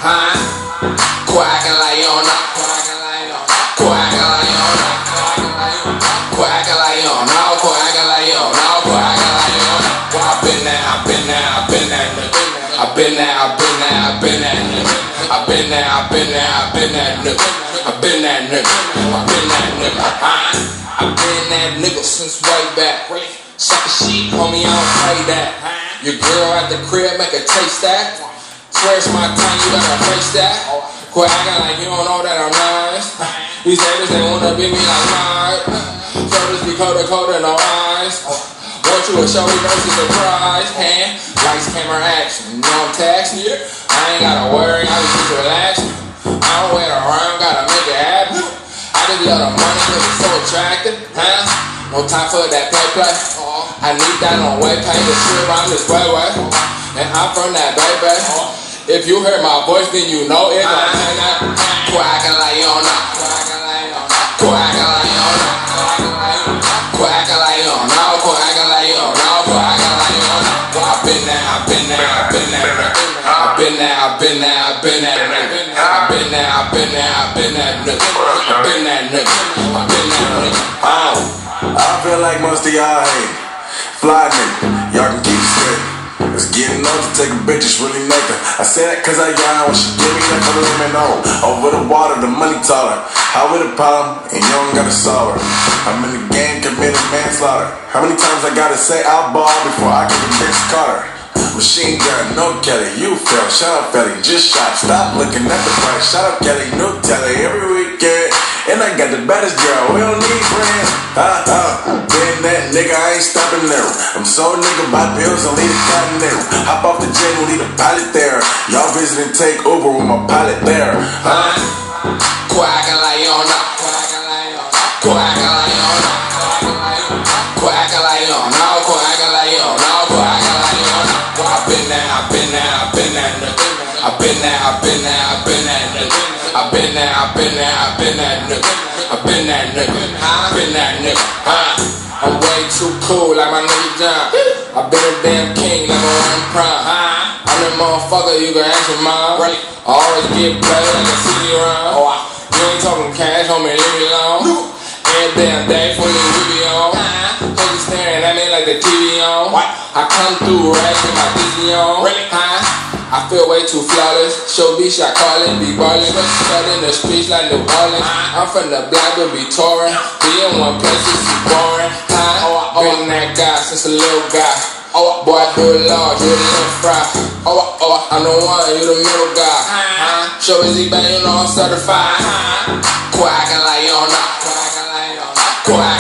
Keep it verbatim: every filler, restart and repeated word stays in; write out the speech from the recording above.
huh? Quacking like you don't know. Quacking like you don't know. Quacking like you don't know. Quacking like you don't know. Quacking like you don't know. Well, I've been there, I've been there, I've been there. I've been there, I've been there, I've been there. I've been there, I've been there, I've been that nigga. I've been that nigga. I've been that nigga. I've been that nigga since way back. Sucker shit, homie, I don't play that. Your girl at the crib, make her taste that. Swear it's my time, you gotta face that. Quit acting like you don't know that I'm nice. These haters, they wanna be me like mine. Shoulders be colder, colder, no eyes. Want you to show me no surprise. Hand, lights, camera, action. You know I'm taxing you. I ain't gotta worry, I just relax. I don't wait around, gotta make it happen. I just love the money cause it's so attractive, huh? No time for that play play. I need that on way, pay the trip, I'm just way way. And I'm from that baby. If you heard my voice, then you know it. Quacking like you don't know. Quacking like you don't know. Quacking like you don't know. Quacking like you don't know. Quacking like you don't know. Quacking like you don't know. Well, I've been there, I've been there, I've been there. I've been there, I've been there, I've been there. I've been there, I've been there, I've been that nigga. I've been that nigga. I've been that nigga. Oh, I feel like most of y'all hate fly nigga. Y'all can keep it straight. It's getting old to take a bitch, it's really nothing. I say that cause I young when she give me that for let me know. Over the water, the money taller. How with a problem, and you don't gotta solve her. I'm in the game, committed manslaughter. How many times I gotta say I'll ball before I can convince Carter? Machine gun, no Kelly, you fell. Shut up, Felly, just shot. Stop looking at the price. Shut up, Kelly, no telly. Every weekend, and I got the baddest girl. We don't need friends. Uh, uh, been that nigga, I ain't stopping there. I'm so nigga by pills, I'll leave the cotton there. Hop off the jet and leave the pilot there. Y'all visit and take Uber with my pilot there. Huh? Quacking like you don't know. Quacking like you don't know. Quacking like you don't know. Quacking like you don't know. Quacking like you don't know. Quacking like you don't know. Well, I've been there, I've been there, I've been that nigga. I've been there, I've been there, I've been that nigga. I've been there, I've been there, I've been that nigga. I've been that nigga. I've been that nigga. Huh? I'm way too cool like my nigga John. I've been a damn king like a one prime. I'm that motherfucker you can ask your mom. I always get played like a C D round. You ain't talking cash, homie, leave me alone. Every damn day for you, we be on. Niggas staring at me like the T V on. I come through right with my Disney on. Huh? I feel way too flawless. Show bitch, I call it, be ballin'. Stuck in the streets like New Orleans. I'm from the block, but be touring. Be in one place, it's too boring. Huh? Been that guy since a little guy. Oh, boy, I do it large, you the little fry. Oh, oh, I'm the one, you the middle guy. Huh? Show is bang, you know I'm certified. Quacking like you don't know. Quacking like you don't know.